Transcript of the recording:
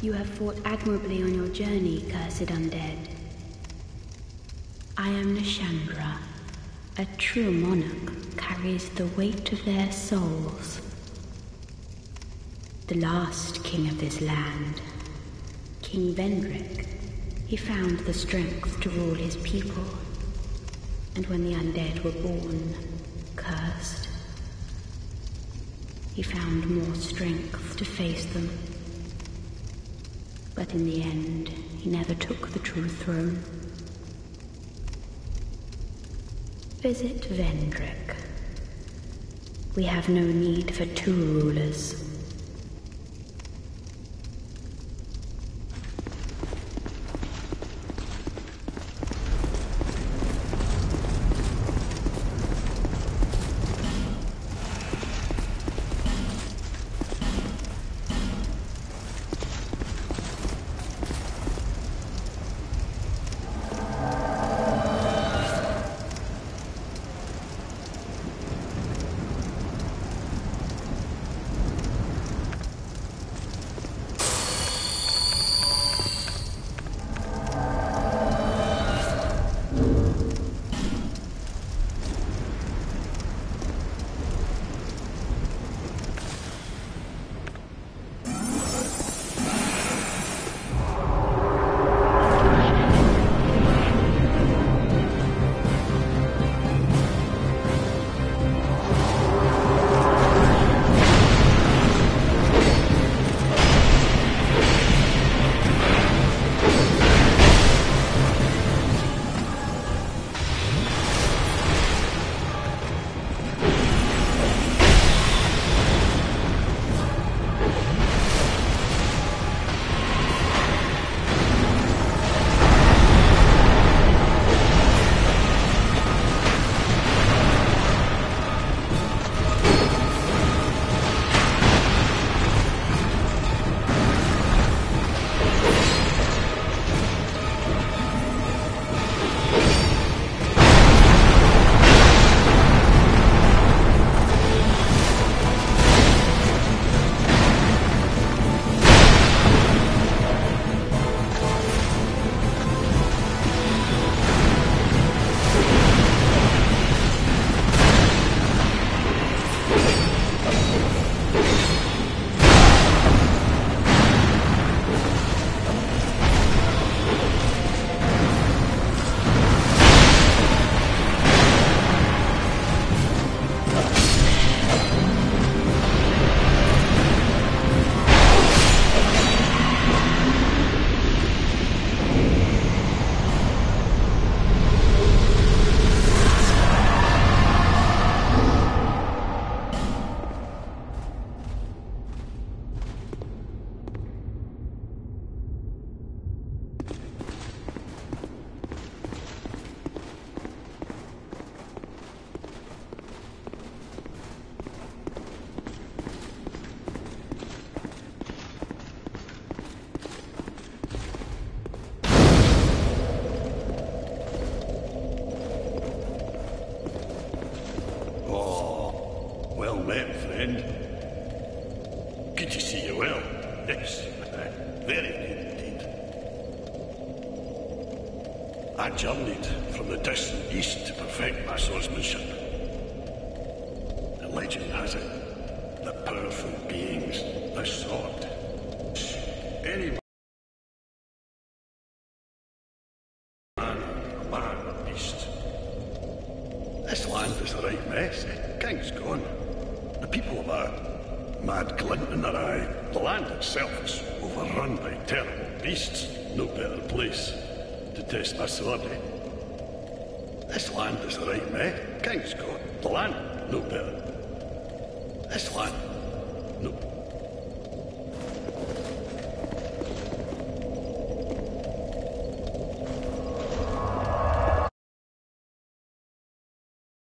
You have fought admirably on your journey, cursed undead. I am Nishandra. A true monarch carries the weight of their souls. The last king of this land, King Vendrick, he found the strength to rule his people. And when the undead were born, cursed, he found more strength to face them. But in the end, he never took the true throne. Visit Vendrick. We have no need for two rulers. met, friend. Good to see you well. Yes, very good indeed. I journeyed from the distant east to perfect my swordsmanship. The legend has it that powerful beings, this sword, any man or beast. This land is a right mess. King's gone. The people have a mad glint in their eye. The land itself is overrun by terrible beasts. No better place to test my sword. This land is a right mess. King's gone. The land, no better. This land, no.